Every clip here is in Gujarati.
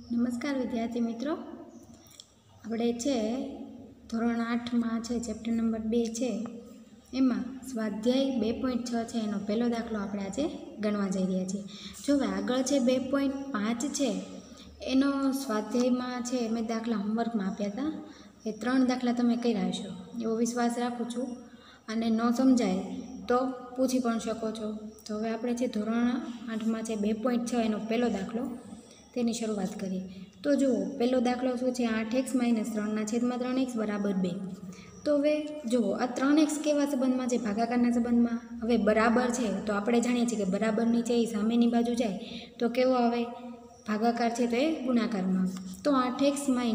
નમસ્કાર વિદ્યાર્થી મિત્રો, આપણે છે ધોરણ 8માં છે ચેપ્ટર નંબર 2 છે એમાં સ્વાધ્યાય 2.6 છે એનો પહેલો દાખલો આપણે આજે ગણવા જઈ રહ્યા છીએ। જો હવે આગળ છે 2.5 છે એનો સ્વાધ્યાયમાં છે મેં દાખલા હોમવર્કમાં આપ્યા હતા, એ 3 દાખલા તમે કર્યા હશો એવો વિશ્વાસ રાખું છું, અને ન સમજાય તો પૂછી પણ શકો છો। તો હવે આપણે છે ધોરણ 8માં છે 2.6 એનો પહેલો દાખલો તેની શરૂઆત કરીએ। તો જુઓ પહેલો દાખલો શું છે, 8x - 3/3x બરાબર 2। તો હવે જુઓ આ 3x કેવા સંબંધમાં છે, ભાગાકારના સંબંધમાં। હવે બરાબર છે તો આપણે જાણીએ છીએ કે બરાબરની છે એ સામેની બાજુ જાય તો કેવો આવે, ભાગાકાર છે તો એ ગુણાકારમાં। તો 8x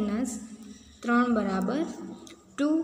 - 3 બરાબર 2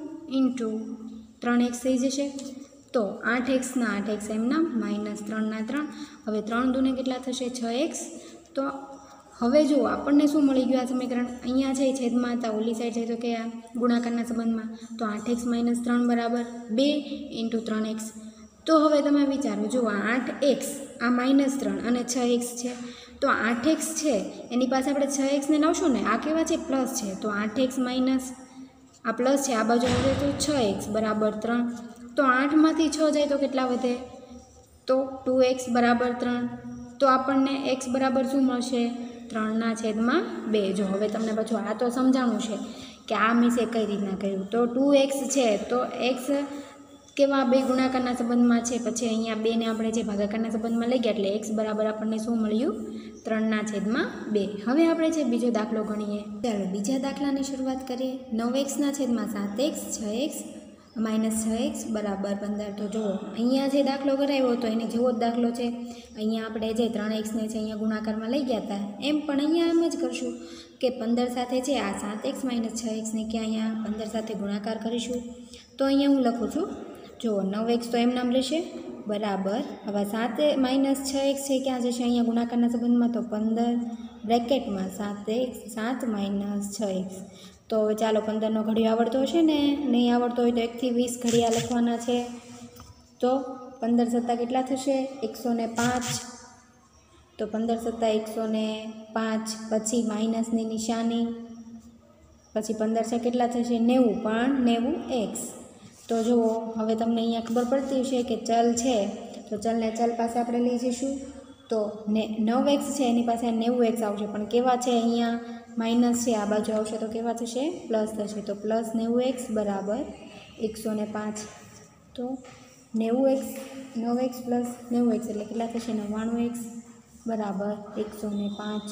× 3x થઈ જશે। તો 8x ના 8x એમના -3 ના 3, હવે 3 દૂને કેટલા થશે 6x। તો હવે જુઓ આપણને શું મળી ગયું આ સમીકરણ, અહીંયા છે છેદમાં હતા, ઓલી સાઈડ છે તો કે આ ગુણાકારના સંબંધમાં। તો 8x - 3 બરાબર 2 × 3x। તો હવે તમે વિચારો, જુઓ 8x આ -3 અને 6x છે, તો 8x છે એની પાસે આપણે 6x ને લાવશું ને, આ કેવા છે પ્લસ છે, તો 8x માઇનસ આ પ્લસ છે, આ બાજુ આવશે તો 6x બરાબર 3। તો 8માંથી 6 જાય તો કેટલા વધે, તો 2x બરાબર 3। તો આપણને x બરાબર શું મળશે, 3/2। જો હવે તમને પાછું આ તો સમજાણું છે કે આ મીસે કઈ રીતના કર્યું। તો 2x છે તો x કેવા બે ગુણાકારના સંબંધમાં છે, પછી અહીંયા 2 ને આપણે જે ભાગાકારના સંબંધમાં લઈ ગયા એટલે x બરાબર આપણને શું મળ્યું, 3/2। હવે આપણે છે બીજો દાખલો ગણીએ। ચાલો બીજા દાખલાની શરૂઆત કરીએ। 9x/7x 6x - 6x બરાબર 15। તો જુઓ અહીંયા જે દાખલો કરાવ્યો હતો એને જેવો જ દાખલો છે, અહીંયા આપણે જે 3x ને છે અહીંયા ગુણાકારમાં લઈ ગયા હતા એમ પણ અહીંયા એમ જ કરશું કે 15 સાથે છે આ 7x - 6x ને કે અહીંયા 15 સાથે ગુણાકાર કરીશું। તો અહીંયા હું લખું છું, જુઓ 9x તો એમ નામ રહેશે બરાબર, હવે 7 - 6x છે ક્યાં જશે અહીંયા ગુણાકારના સંબંધમાં, તો 15 બ્રેકેટમાં 7x 7 - 6x। તો હવે ચાલો 15નો ઘડિયો આવડતો હશે ને, નહીં આવડતો હોય તો 1 થી 20 ઘડિયા લખવાના છે। તો 15 સત્તા કેટલા થશે 105, તો 15 સત્તા 105, પછી માઇનસની નિશાની, પછી 15 છે કેટલા થશે 90, પણ 90x। તો જુઓ હવે તમને અહીંયા ખબર પડતી હશે કે ચલ છે તો ચલને ચલ પાસે આપણે લઈ જઈશું, તો 9x છે એની પાસે 90x આવશે, પણ કેવા છે અહીંયા માઇનસ છે, આ બાજુ આવશે તો કેવા થશે પ્લસ થશે। તો પ્લસ 90x બરાબર 105। તો 90x 9x પ્લસ 90x એટલે કેટલા થશે 99x બરાબર 105।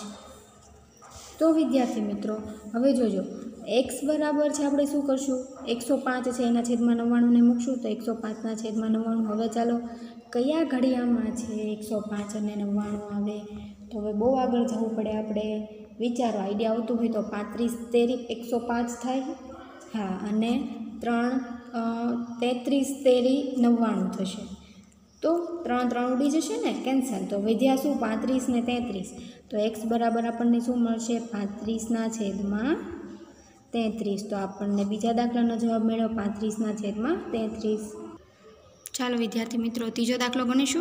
તો વિદ્યાર્થી મિત્રો હવે જોજો x બરાબર છે, આપણે શું કરશું 105 છે એના છેદમાં 99 ને મૂકશું તો 105/99। હવે ચાલો કયા ઘડિયામાં છે 105 અને 99 આવે, તો હવે બહુ આગળ જવું પડે આપણે, વિચારો આઈડિયા આવતું હોય તો 35 તેરી 105 થાય, હા, અને 33 તેરી 99 થશે, તો 3 ઉડી જશે ને કેન્સલ, તો વધ્યા શું 35 ને 33। તો x બરાબર આપણને શું મળશે 35/33। તો આપણને બીજા દાખલાનો જવાબ મળ્યો 35/33। ચાલો વિદ્યાર્થી મિત્રો ત્રીજો દાખલો ગણીશું।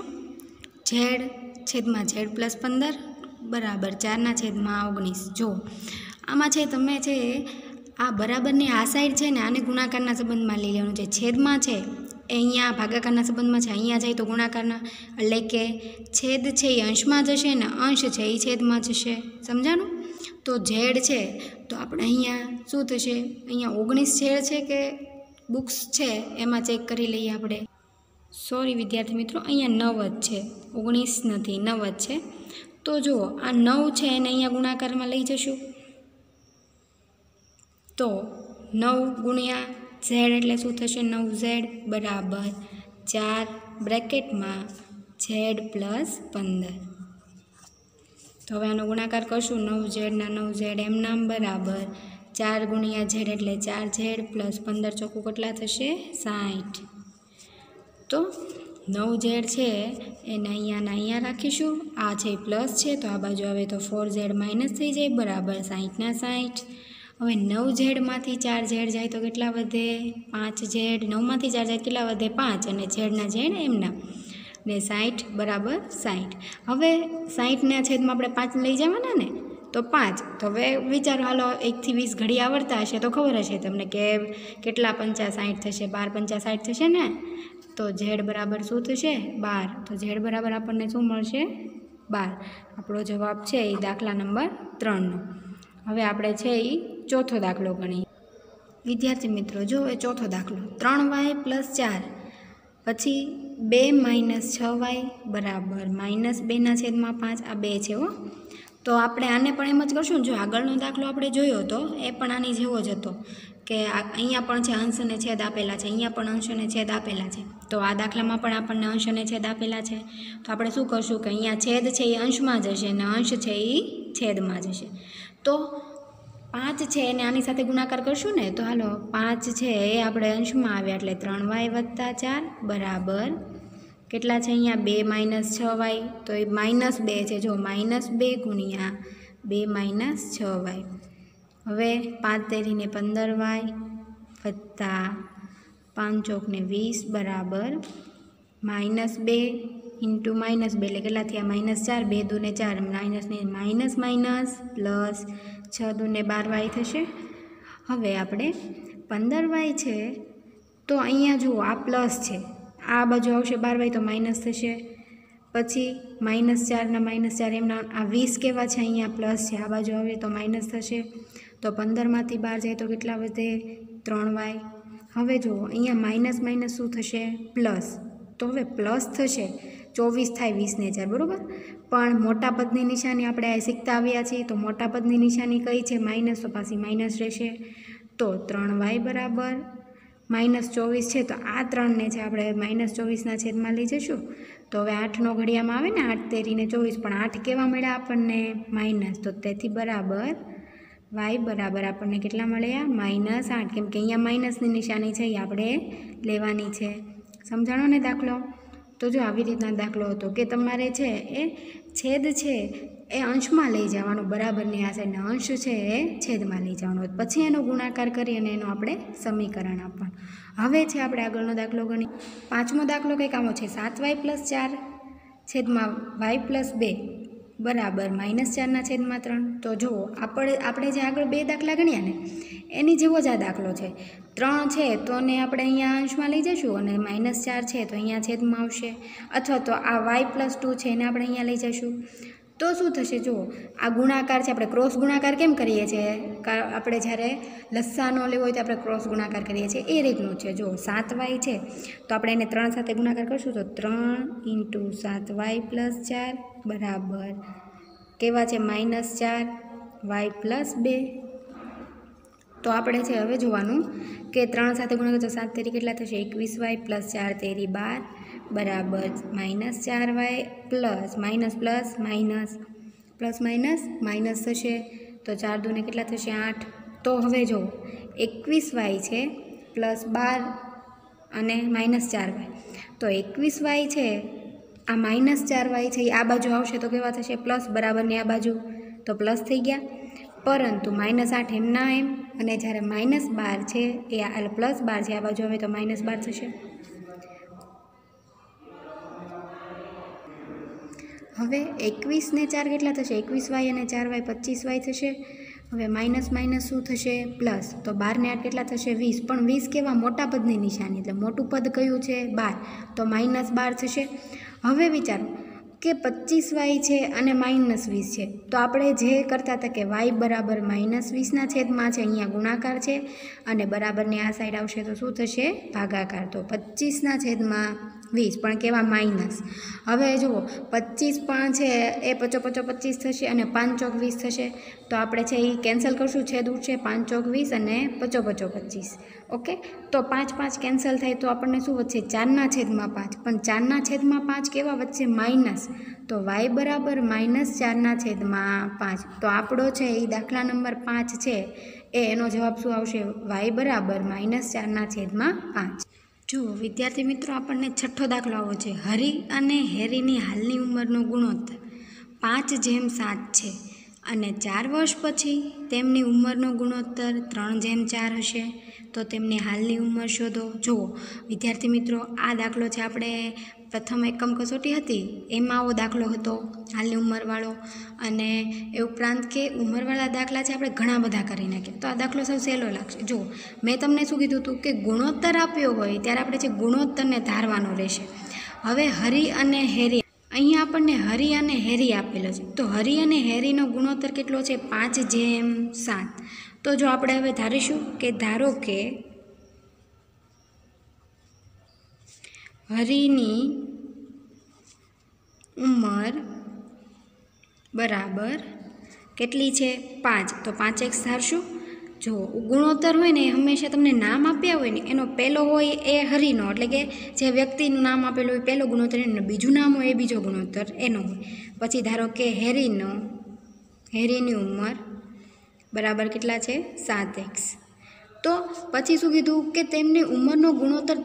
z/z+15 બરાબર 4/19। જો આમાં છે તમે છે આ બરાબરની આ સાઈડ છે ને આને ગુણાકારના સંબંધમાં લઈ લેવાનું છે, છેદમાં છે એ અહીંયા ભાગાકારના સંબંધમાં છે, અહીંયા જાય તો ગુણાકારના, એટલે કે છેદ છે એ અંશમાં જશે ને અંશ છે એ છેદમાં જશે, સમજાણું। તો ઝેડ છે તો આપણે અહીંયા શું થશે, અહીંયા 19 ઝેડ છે કે બુક્સ છે એમાં ચેક કરી લઈએ આપણે, સોરી વિદ્યાર્થી મિત્રો અહીંયા 9 જ છે, 19 નથી 9 જ છે। તો જુઓ આ 9 છે એને અહીંયા ગુણાકારમાં લઈ જશું, તો 9 ગુણ્યા ઝેડ એટલે શું થશે 9z બરાબર 4 બ્રેકેટમાં z + 15। તો હવે આનો ગુણાકાર કરશું 9z ના 9z એમ નામ બરાબર 4 ગુણ્યા z એટલે 4z + 15 ચોખ્ખું કેટલા થશે 60। તો 9z છે એને અહીંયા રાખીશું, આ છે પ્લસ છે તો આ બાજુ આવે તો 4z માઇનસ થઈ જાય બરાબર 60/60। હવે 9z માંથી 4z જાય તો કેટલા વધે 5z, 9માંથી 4 જાય કેટલા વધે 5, અને ઝેડના ઝેડ એમના ને 60 બરાબર 60। હવે 60ના છેદમાં આપણે 5 લઈ જવાના ને, તો 5. તો હવે વિચારો, હાલો 1 થી 20 ઘડી આવડતા હશે તો ખબર હશે તમને કે કેટલા 50 60 થશે, 12 50 60 થશે ને. તો ઝેડ બરાબર શું થશે? 12. તો ઝેડ બરાબર આપણને શું મળશે? 12. આપણો જવાબ છે એ દાખલા નંબર 3નો. હવે આપણે છે એ ચોથો દાખલો ગણીએ. વિદ્યાર્થી મિત્રો, જો એ ચોથો દાખલો 3y + 4 પછી 2 - 6y બરાબર -2/5. આ 2 છે હો. તો આપણે આને પણ એમ જ કરશું ને. જો આગળનો દાખલો આપણે જોયો હતો એ પણ આની જેવો જ હતો કે અહીંયા પણ છે અંશ અને છેદ આપેલા છે, અહીંયા પણ અંશ અને છેદ આપેલા છે. તો આ દાખલામાં પણ આપણને અંશ અને છેદ આપેલા છે. તો આપણે શું કરશું કે અહીંયા છેદ છે એ અંશમાં જશે અને અંશ છે એ છેદમાં જશે. તો 5 છે એને આની સાથે ગુણાકાર કરશું ને. તો હાલો 5 છે એ આપણે અંશમાં આવ્યા એટલે 3y + 4 બરાબર કેટલા છે અહીંયા? 2 - 6y. તો એ -2 છે. જો -2 × 2 - 6y. હવે 5 તેરીને 15y વત્તા 5 ચોકને 20 બરાબર -2 × -2 એટલે કેટલા થયા? -4. 2 દૂને 4 માઇનસ પ્લસ 6 દૂને 12y થશે. હવે આપણે 15y છે તો અહીંયા જુઓ આ પ્લસ છે, આ બાજુ આવશે 12y તો માઇનસ થશે. પછી -4 ના -4 એમના આ 20 કેવા છે? અહીંયા પ્લસ છે, આ બાજુ આવે તો માઇનસ થશે. તો 15માંથી 12 જાય તો કેટલા વધે? 3y. હવે જુઓ અહીંયા માઇનસ શું થશે? પ્લસ. તો હવે પ્લસ થશે 24 થાય 20 ને 4 બરાબર. પણ મોટા પદની નિશાની આપણે આ શીખતા આવ્યા છીએ. તો મોટા પદની નિશાની કઈ છે? માઇનસ. તો પાછી માઇનસ રહેશે. તો 3y બરાબર -24 છે. તો આ 3ને છે આપણે -24ના છેદમાં લઈ જઈશું. તો હવે 8નો ઘડિયામાં આવે ને 8 તેરીને 24, પણ 8 કેવા મળ્યા આપણને? માઇનસ. તો તેથી બરાબર y બરાબર આપણને કેટલા મળ્યા? -8. કેમ કે અહીંયા માઇનસની નિશાની છે એ આપણે લેવાની છે. સમજાણો ને દાખલો? તો જો આવી રીતના દાખલો હતો કે તમારે છે એ છેદ છે એ અંશમાં લઈ જવાનો, બરાબરની આ સાઈડને અંશ છે એ છેદમાં લઈ જવાનો, પછી એનો ગુણાકાર કરી અને એનું આપણે સમીકરણ આપવાનું. હવે છે આપણે આગળનો દાખલો ગણી. 5મો દાખલો કંઈક આવો છે. 7y + 4 છેદમાં y + 2 બરાબર -4/3. તો જુઓ આપણે જે આગળ 2 દાખલા ગણ્યા ને એની જેવો જ આ દાખલો છે. 3 છે તો ને આપણે અહીંયા અંશમાં લઈ જઈશું અને -4 છે તો અહીંયા છેદમાં આવશે. અથવા તો આ y + 2 છે એને આપણે અહીંયા લઈ જઈશું. તો શું થશે? જુઓ આ ગુણાકાર છે, આપણે ક્રોસ ગુણાકાર કેમ કરીએ છીએ? આપણે જ્યારે લસાનો લેવો હોય તો આપણે ક્રોસ ગુણાકાર કરીએ છીએ એ રીતનું છે. જો 7y છે તો આપણે એને 3 સાથે ગુણાકાર કરશું તો 3 × 7y + 4 બરાબર કેવા છે? -4y + 2. તો આપણે છે હવે જોવાનું કે 3 સાથે ગુણાકાર તો 7 તેરી કેટલા થશે? 21y + 4 તેરી 12 બરાબર -4y પ્લસ માઇનસ થશે. તો 4 દૂને કેટલા થશે? 8. તો હવે જો 21y છે +12 અને -4y. તો 21y છે આ -4y છે આ બાજુ આવશે તો કેવા થશે? પ્લસ. બરાબરની આ બાજુ તો પ્લસ થઈ ગયા. પરંતુ -8 એમ ના એમ, અને જ્યારે -12 છે એ +12 છે આ બાજુ આવે તો -12 થશે. હવે 21 ને 4 કેટલા થશે? 21y અને 4y 25y થશે. હવે માઇનસ શું થશે? પ્લસ. તો 12 ને 8 કેટલા થશે? 20. પણ 20 કેવા? મોટા પદની નિશાની, એટલે મોટું પદ કયું છે? 12. તો -12 થશે. હવે વિચારો કે 25y છે અને -20 છે. તો આપણે જે કરતા હતા કે y બરાબર -20ના છેદમાં છે, અહીંયા ગુણાકાર છે અને બરાબરની આ સાઈડ આવશે તો શું થશે? ભાગાકાર. તો 25ના છેદમાં 20 પણ કેવા? માઇનસ. હવે જુઓ 25 પણ છે એ 25 થશે અને 5 ચોક 20 થશે. તો આપણે છે એ કેન્સલ કરશું, છેદ ઉઠશે 5 ચોક 20 અને 25. ઓકે. તો 5 કેન્સલ થાય તો આપણને શું વધશે? 4ના છેદમાં 5. પણ 4ના છેદમાં 5 કેવા વધશે? માઇનસ. તો y બરાબર -4ના છેદમાં 5. તો આપણો છે એ દાખલા નંબર 5 છે એનો જવાબ શું આવશે? y બરાબર -4ના છેદમાં 5. જુઓ વિદ્યાર્થી મિત્રો, આપણને છઠ્ઠો દાખલો આવો છે. હરી અને હેરીની હાલની ઉંમરનો ગુણોત્તર 5:7 છે અને 4 વર્ષ પછી તેમની ઉંમરનો ગુણોત્તર 3:4 હશે. તો તેમની હાલની ઉંમર શોધો. જુઓ વિદ્યાર્થી મિત્રો, આ દાખલો છે આપણે પ્રથમ એકમ કસોટી હતી એમાં આવો દાખલો હતો હાલની ઉંમરવાળો, અને એ ઉપરાંત કે ઉંમરવાળા દાખલા છે આપણે ઘણા બધા કરી નાખ્યા. તો આ દાખલો સૌ સહેલો લાગશે. જો મેં તમને શું કીધું હતું કે ગુણોત્તર આપ્યો હોય ત્યારે આપણે જે ગુણોત્તરને ધારવાનો રહેશે. હવે હરી અને હેરી, અહીંયા આપણને હરી અને હેરી આપેલો છે. તો હરી અને હેરીનો ગુણોત્તર કેટલો છે? 5:7. તો જો આપણે હવે ધારીશું કે ધારો કે હરીની ઉંમર બરાબર કેટલી છે? 5. તો 5x ધારશું. જો ગુણોત્તર હોય ને એ હંમેશા તમને નામ આપ્યા હોય ને એનો પહેલો હોય એ હરીનો, એટલે કે જે વ્યક્તિનું નામ આપેલું હોય પહેલો ગુણોત્તર એનો, બીજું નામ હોય એ બીજો ગુણોત્તર એનો હોય. પછી ધારો કે હેરીની ઉંમર બરાબર કેટલા છે? 7x. તો પછી શું કીધું કે તેમની ઉંમરનો ગુણોત્તર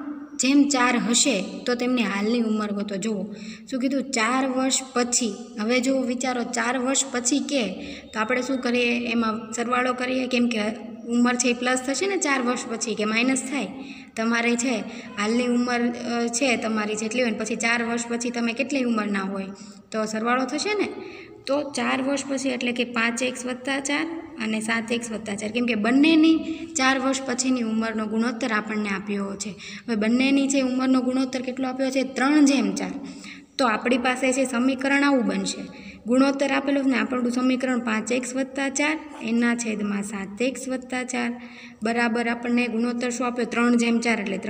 3:4 હશે તો તેમની હાલની ઉંમર ગોતો. જુઓ શું કીધું? 4 વર્ષ પછી. હવે જો વિચારો 4 વર્ષ પછી કે તો આપણે શું કરીએ? એમાં સરવાળો કરીએ, કેમ કે ઉંમર છે એ પ્લસ થશે ને 4 વર્ષ પછી, કે માઇનસ થાય. તમારે છે હાલની ઉંમર છે તમારી જેટલી હોય ને પછી 4 વર્ષ પછી તમે કેટલી ઉંમરના હોય તો સરવાળો થશે ને. તો 4 વર્ષ પછી એટલે કે 5x + 4 અને 7x + 4, કેમ કે બંનેની 4 વર્ષ પછીની ઉંમરનો ગુણોત્તર આપણને આપ્યો છે. હવે બંનેની છે ઉંમરનો ગુણોત્તર કેટલો આપ્યો છે? 3:4. તો આપણી પાસે છે સમીકરણ આવું બનશે. ગુણોત્તર આપેલો ને આપણું સમીકરણ 5x + 4 એના છેદમાં 7x + 4 બરાબર આપણને ગુણોત્તર શું આપ્યો? 3:4, એટલે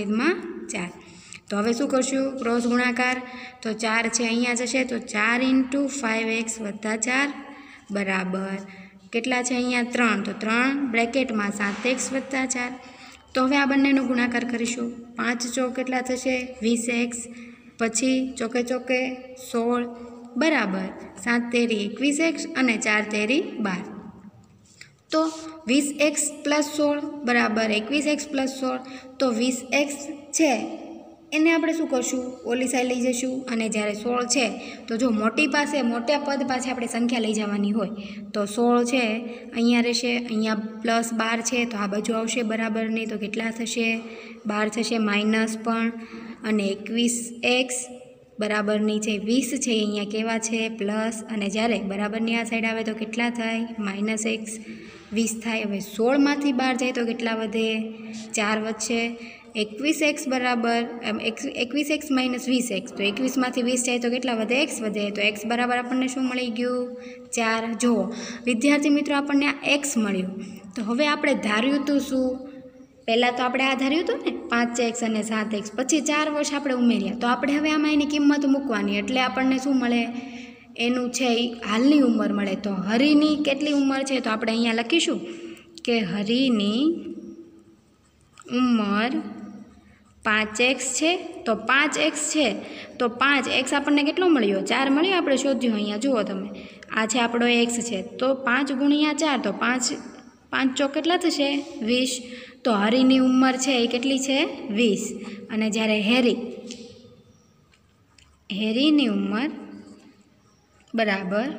3/4. તો હવે શું કરશું? ક્રોસ ગુણાકાર. તો 4 છે અહીંયા જશે તો 4 × 5x + 4 બરાબર કેટલા છે અહીંયા? 3. તો 3 બ્રેકેટમાં 7x + 4. તો હવે આ બંનેનો ગુણાકાર કરીશું. 5 ચોક કેટલા થશે? 20x. પછી ચોકે ચોકે 16 બરાબર 7 તેરી 21x અને 4 તેરી 12. તો 20x + 16 બરાબર 21x + 16. તો 20x છે એને આપણે શું કરશું? ઓલી સાઈડ લઈ જઈશું, અને જ્યારે 16 છે તો જો મોટા પદ પાસે આપણે સંખ્યા લઈ જવાની હોય તો 16 છે અહીંયા રહેશે, અહીંયા +12 છે તો આ બાજુ આવશે બરાબર નહીં, તો કેટલા થશે? 12 થશે, માઇનસ પણ, અને 21x બરાબરની છે 20 છે અહીંયા કેવા છે? પ્લસ, અને જ્યારે બરાબરની આ સાઈડ આવે તો કેટલા થાય? -x 20 થાય. હવે 16માંથી 12 જાય તો કેટલા વધે? 4 વધશે. 21x બરાબર 21x - 20x, તો 21માંથી 20 જાય તો કેટલા વધે? x વધે. તો x બરાબર આપણને શું મળી ગયું? 4. જુઓ વિદ્યાર્થી મિત્રો, આપણને આ x મળ્યું. તો હવે આપણે ધાર્યું હતું શું? પહેલાં તો આપણે આ ધાર્યું હતું ને 5x અને 7x, પછી 4 વર્ષ આપણે ઉમેર્યા. તો આપણે હવે આમાં એની કિંમત મૂકવાની, એટલે આપણને શું મળે? એનું છે એ હાલની ઉંમર મળે. તો હરીની કેટલી ઉંમર છે? તો આપણે અહીંયા લખીશું કે હરીની ઉંમર 5x છે. તો 5x છે તો 5x આપણને કેટલો મળ્યો? 4 મળ્યો. આપણે શોધ્યું અહીંયા જુઓ તમે, આ છે આપણો x છે. તો 5 × 4 તો 5 ચોક કેટલા થશે? 20. તો હરીની ઉંમર છે એ કેટલી છે? 20. અને જ્યારે હેરીની ઉંમર બરાબર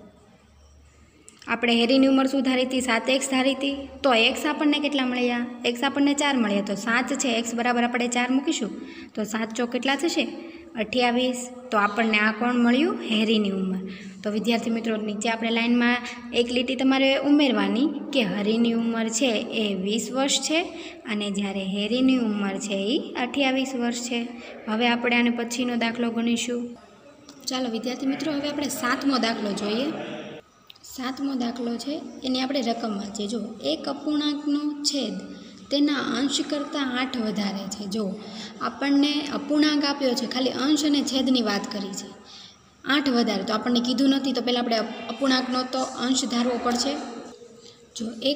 આપણે હેરીની ઉંમર શું ધારી હતી? 7x ધારી હતી. તો x આપણને કેટલા મળ્યા? x આપણને 4 મળ્યા. તો 7 છે, x બરાબર આપણે 4 મૂકીશું તો 7 ચોક કેટલા થશે? 28. તો આપણને આ કોણ મળ્યું? હેરીની ઉંમર. તો વિદ્યાર્થી મિત્રો, નીચે આપણે લાઇનમાં એક લીટી તમારે ઉમેરવાની કે હરીની ઉંમર છે એ 20 વર્ષ છે અને જ્યારે હેરીની ઉંમર છે એ 28 વર્ષ છે. હવે આપણે આને પછીનો દાખલો ગણીશું. ચાલો વિદ્યાર્થી મિત્રો, હવે આપણે 7મો દાખલો જોઈએ. 7મો દાખલો છે એની આપણે રકમ વાંચીએ. જો એક અપૂર્ણાંકનો છેદ તેના અંશ કરતાં 8 વધારે છે. જો આપણને અપૂર્ણાંક આપ્યો છે, ખાલી અંશ અને છેદની વાત કરી છે. 8 વધારે તો આપણને કીધું નથી, તો પહેલાં આપણે અપૂર્ણાંકનો તો અંશ ધારવો પડશે. જો એક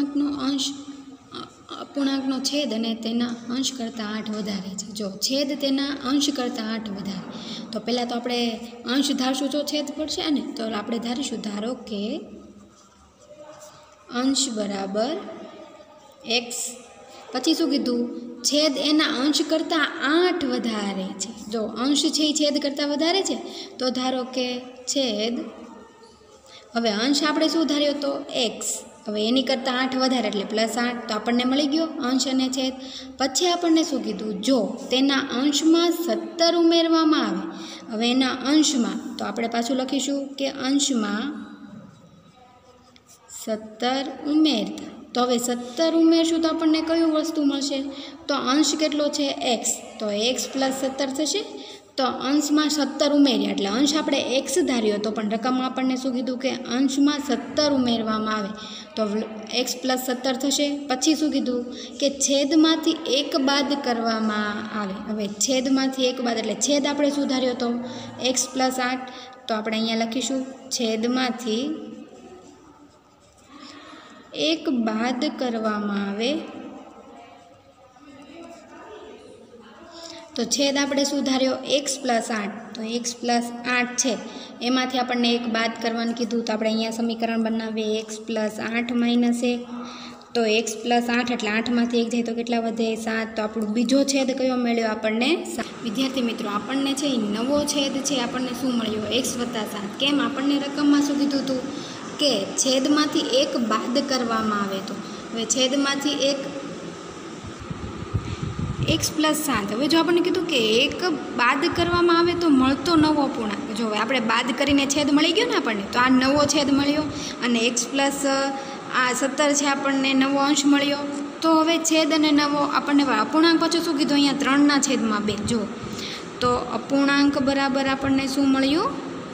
અપૂર્ણાંકનો છેદ અને તેના અંશ કરતાં 8 વધારે છે. જો છેદ તેના અંશ કરતાં 8 વધારે, તો પહેલાં તો આપણે અંશ ધારશું, જો છેદ પડશે ને તો આપણે ધારીશું. ધારો કે અંશ બરાબર x, પછી શું કીધું? છેદ એના અંશ કરતાં 8 વધારે છે. જો અંશ છે એ છેદ કરતાં વધારે છે તો ધારો કે છેદ, હવે અંશ આપણે શું ધાર્યો તો x, હવે એની કરતાં 8 વધારે એટલે +8 તો આપણને મળી ગયો અંશ અને છેદ. પછી આપણને શું કીધું, જો તેના અંશમાં 17 ઉમેરવામાં આવે. હવે એના અંશમાં તો આપણે પાછું લખીશું કે અંશમાં 17 ઉમેરતા. તો હવે 17 ઉમેરશું તો આપણને કયું વસ્તુ મળશે, તો અંશ કેટલો છે x, તો x + 17 થશે. તો અંશમાં 17 ઉમેર્યા એટલે અંશ આપણે x ધાર્યો હતો, પણ રકમમાં આપણને શું કીધું કે અંશમાં 17 ઉમેરવામાં આવે તો x + 17 થશે. પછી શું કીધું કે છેદમાંથી 1 બાદ કરવામાં આવે. હવે છેદમાંથી 1 બાદ એટલે છેદ આપણે શું ધાર્યો હતો, x + 8, તો આપણે અહીંયા લખીશું છેદમાંથી 1 બાદ કરવામાં આવે. તો છેદ આપણે શું ધાર્યો, x + 8, તો x + 8 છે એમાંથી આપણને 1 બાદ કરવાનું કીધું. તો આપણે અહીંયા સમીકરણ બનાવીએ x + 8 - 1. તો x + 8 એટલે 8માંથી 1 જાય તો કેટલા વધે, 7. તો આપણો બીજો છેદ કયો મળ્યો આપણને, વિદ્યાર્થી મિત્રો આપણને છે એ નવો છેદ છે આપણને શું મળ્યો, x + 7. કેમ, આપણને રકમમાં શું કીધું હતું કે છેદમાંથી 1 બાદ કરવામાં આવે. તો હવે છેદમાંથી 1 x + 7. હવે જો આપણને કીધું કે 1 બાદ કરવામાં આવે તો મળતો નવો પૂર્ણાંક. જો હવે આપણે બાદ કરીને છેદ મળી ગયો ને આપણને, તો આ નવો છેદ મળ્યો અને x + આ 17 છે આપણને નવો અંશ મળ્યો. તો હવે છેદ અને નવો આપણને અપૂર્ણાંક પાછું શું કીધું, અહીંયા 3/2. જો તો અપૂર્ણાંક બરાબર આપણને શું મળ્યું,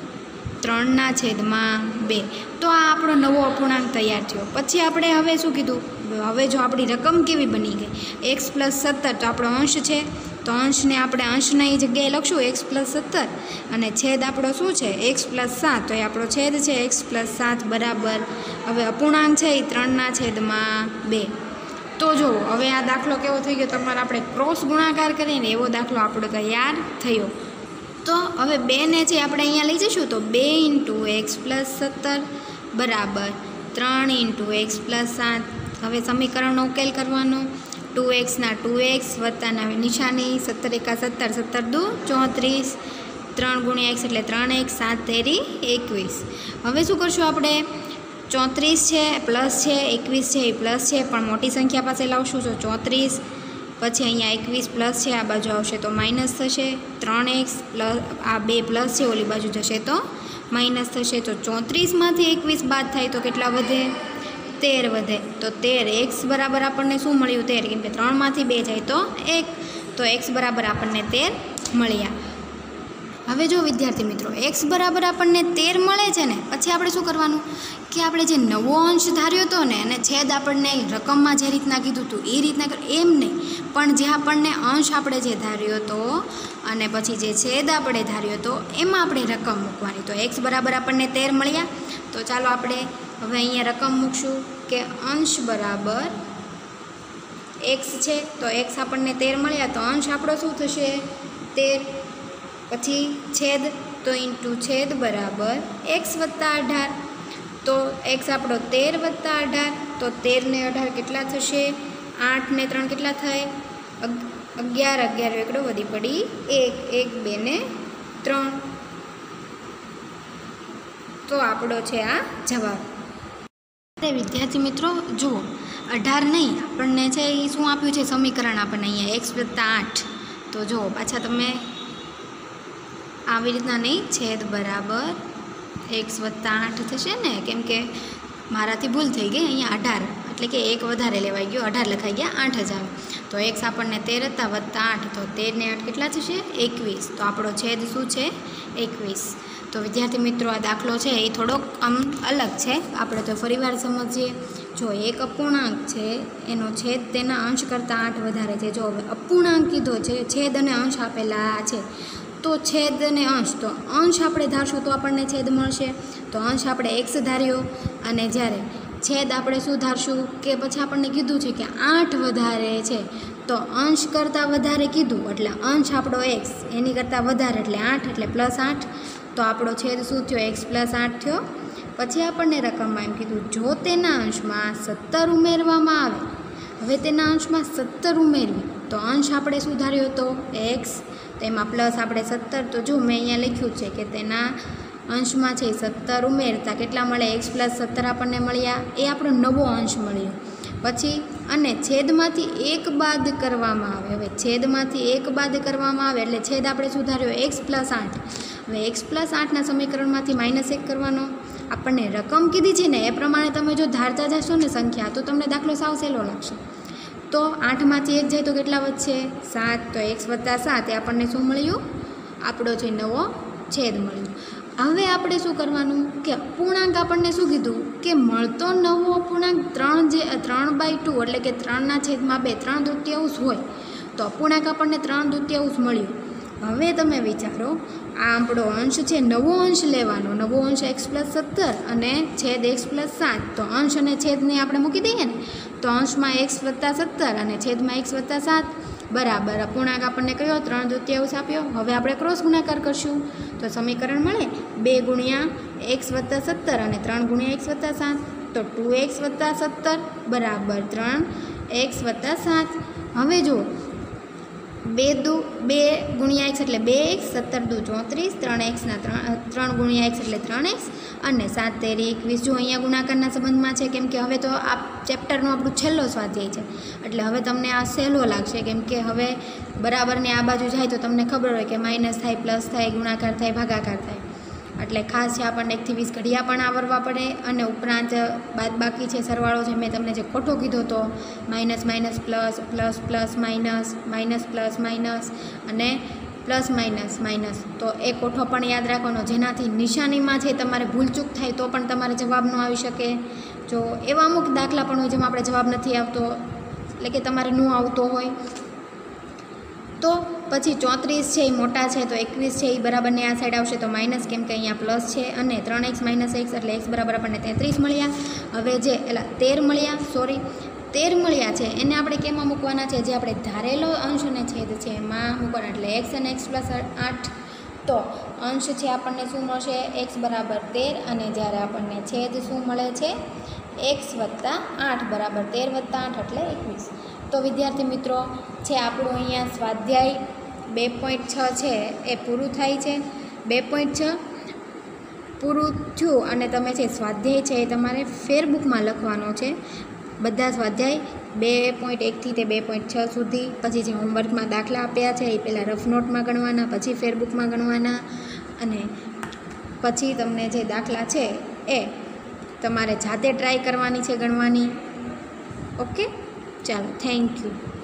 3/2. તો આ આપણો નવો અપૂર્ણાંક તૈયાર થયો. પછી આપણે હવે શું કીધું, હવે જો આપણી રકમ કેવી બની ગઈ, x + 17, તો આપણો અંશ છે તો અંશને આપણે અંશની જગ્યાએ લખશું x + 17 અને છેદ આપણો શું છે x + 7, તો એ આપણો છેદ છે x + 7 બરાબર. હવે અપૂર્ણાંક છે એ 3/2. તો જુઓ હવે આ દાખલો કેવો થઈ ગયો, તમારે આપણે ક્રોસ ગુણાકાર કરીને એવો દાખલો આપણો તૈયાર થયો. તો હવે 2ને છે આપણે અહીંયા લઈ જઈશું, તો 2 × x + 17 બરાબર 3 × x + 7. હવે સમીકરણનો ઉકેલ કરવાનો, 2x ના 2x વત્તાના નિશાની, 17 × 17, 17 × 2 34, 3 × x એટલે 3x, 7 × 3 21. હવે શું કરશું આપણે, 34 છે પ્લસ છે, 21 છે એ પ્લસ છે પણ મોટી સંખ્યા પાસે લાવશું. તો 34 પછી અહીંયા 21 પ્લસ છે, આ બાજુ આવશે તો માઇનસ થશે. 3x પ્લસ આ 2 પ્લસ છે, ઓલી બાજુ જશે તો માઇનસ થશે. તો 34માંથી 21 બાદ થાય તો કેટલા વધે, 13 વધે. તો 13x બરાબર આપણને શું મળ્યું, 13, કેમ કે 3માંથી 2 જાય તો 1, તો x બરાબર આપણને 13 મળ્યા. હવે જો વિદ્યાર્થી મિત્રો x બરાબર આપણને 13 મળે છે ને, પછી આપણે શું કરવાનું કે આપણે જે નવો અંશ ધાર્યો હતો ને અને છેદ આપણને રકમમાં જે રીતના કીધું હતું એ રીતના એમ નહીં, પણ જે આપણને અંશ આપણે જે ધાર્યો હતો અને પછી જે છેદ આપણે ધાર્યો હતો એમાં આપણે રકમ મૂકવાની. તો x બરાબર આપણને 13 મળ્યા. તો ચાલો આપણે હવે અહીંયા રકમ મૂકશું કે અંશ બરાબર x છે, તો x આપણને 13 મળ્યા, તો અંશ આપણો શું થશે 13. પછી છેદ, તો ઇન્ટુ છેદ બરાબર x + 18. તો x આપણો 13 + 18, તો 13 ને 18 કેટલા થશે, 8 ને 3 કેટલા થાય 11, 11 એકડો વધી પડી 1, 1 2 ને 3. તો આપણો છે આ જવાબ. વિદ્યાર્થી મિત્રો જુઓ 18 નહીં, આપણને છે એ શું આપ્યું છે સમીકરણ આપણને અહીંયા x + 8. તો જુઓ પાછા તમે આવી રીતના નહીં, છેદ બરાબર x + 8 થશે ને, કેમ કે મારાથી ભૂલ થઈ ગઈ, અહીંયા 18 એટલે કે 1 વધારે લેવાઈ ગયો, 18 લખાઈ ગયા, 8 જ આવે. તો x આપણને 13 હતા વત્તા 8, તો 13 ને 8 કેટલા થશે 21. તો આપણો છેદ શું છે 21. તો વિદ્યાર્થી મિત્રો આ દાખલો છે એ થોડોક આમ અલગ છે, આપણે તો ફરીવાર સમજીએ. જો એક અપૂર્ણાંક છે એનો છેદ તેના અંશ કરતાં 8 વધારે છે. જો હવે અપૂર્ણાંક કીધો છે, છેદ અને અંશ આપેલા છે, તો છેદ અને અંશ, તો અંશ આપણે ધારશું તો આપણને છેદ મળશે. તો અંશ આપણે x ધાર્યો અને જ્યારે છેદ આપણે શું ધારશું કે પછી આપણને કીધું છે કે 8 વધારે છે, તો અંશ કરતાં વધારે કીધું એટલે અંશ આપણો x એની કરતાં વધારે એટલે 8 એટલે +8. તો આપણો છેદ શું થયો x + 8 થયો. પછી આપણને રકમમાં એમ કીધું જો તેના અંશમાં 17 ઉમેરવામાં આવે. હવે તેના અંશમાં 17 ઉમેરવી તો અંશ આપણે શું ધાર્યો હતો x, તો એમાં પ્લસ આપણે 17. તો જો મેં અહીંયા લખ્યું છે કે તેના અંશમાં છે 17 ઉમેરતા કેટલા મળે? x + 17 આપણને મળ્યા, એ આપણો નવો અંશ મળ્યો. પછી અને છેદમાંથી 1 બાદ કરવામાં આવે. હવે છેદમાંથી 1 બાદ કરવામાં આવે એટલે છેદ આપણે સુધાર્યો x + 8. હવે x + 8ના સમીકરણમાંથી -1 કરવાનો. આપણને રકમ કીધી છે ને એ પ્રમાણે તમે જો ધારતા જશો ને સંખ્યા તો તમને દાખલો સાવ સહેલો લાગશે. તો 8માંથી 1 જાય તો કેટલા વધશે? 7. તો x + 7 એ આપણને શું મળ્યું? આપણો જે નવો છેદ મળ્યો. હવે આપણે શું કરવાનું કે અપૂર્ણાંક આપણને શું કીધું કે મળતો નવો અપૂર્ણાંક 3/2 એટલે કે 3/2 3/3 હોય તો અપૂર્ણાંક આપણને 3/3 મળ્યું. હવે તમે વિચારો આ આપણો અંશ છે, નવો અંશ લેવાનો. નવો અંશ x + 17 અને છેદ x + 7. તો અંશ અને છેદને આપણે મૂકી દઈએ ને તો અંશમાં x + 17 અને છેદમાં x + 7 બરાબર અપૂર્ણાંક આપણને કયો? 3/3 આપ્યો. હવે આપણે ક્રોસ ગુણાકાર કરશું તો સમીકરણ મળે 2 × x + 17 અને 3 × x + 7. તો 2x + 17 બરાબર 3x + 7. હવે જો 2 × x એટલે 2x, 17 × 34, 3 × x એટલે 3x અને 7 × 21. જો અહીંયા ગુણાકારના સંબંધમાં છે કેમ કે હવે તો આ ચેપ્ટરનો આપણું છેલ્લો સ્વાધ્યાય છે એટલે હવે તમને આ સહેલો લાગશે કેમ કે હવે બરાબરની આ બાજુ જાય તો તમને ખબર હોય કે માઇનસ થાય, પ્લસ થાય, ગુણાકાર થાય, ભાગાકાર થાય. એટલે ખાસ છે આપણને 1 થી 20 ઘડિયા પણ આવડવા પડે અને ઉપરાંત બાદબાકી છે, સરવાળો છે મેં તમને જે ખોટો કીધો તો minus minus plus, plus plus minus, minus plus minus અને પ્લસ માઇનસ માઇનસ. તો એ કોઠો પણ યાદ રાખવાનો જેનાથી નિશાનીમાં છે તમારે ભૂલચૂક થાય તો પણ તમારે જવાબ ન આવી શકે. જો એવા અમુક દાખલા પણ હોય જેમાં આપણે જવાબ નથી આવતો એટલે કે તમારે ન આવતો હોય તો પછી 34 છે એ મોટા છે તો 21 છે એ બરાબરની આ સાઈડ આવશે તો માઇનસ કેમ કે અહીંયા પ્લસ છે અને 3x - x એટલે x બરાબર આપણને 33 મળ્યા. હવે જે 13 મળ્યા છે એને આપણે કેમાં મૂકવાના છે? જે આપણે ધારેલો અંશ અને છેદ છે એમાં મૂકવાના એટલે x અને x + 8. તો અંશ છે આપણને શું મળશે? x બરાબર 13 અને જ્યારે આપણને છેદ શું મળે છે? x + 8 બરાબર 13 + 8 એટલે 21. તો વિદ્યાર્થી મિત્રો છે આપણું અહીંયા સ્વાધ્યાય 2.6 છે એ પૂરું થાય છે. 2.6 પૂરું થયું અને તમે છે સ્વાધ્યાય છે એ તમારે ફેરબુકમાં લખવાનો છે. બધા સ્વાધ્યાય 2.1 થી તે 2.6 સુધી. પછી જે હોમવર્કમાં દાખલા આપ્યા છે એ પહેલાં રફ નોટમાં ગણવાના, પછી ફેરબુકમાં ગણવાના અને પછી તમને જે દાખલા છે એ તમારે જાતે ટ્રાય કરવાની છે ગણવાની. ઓકે, ચાલો, થેન્ક યુ.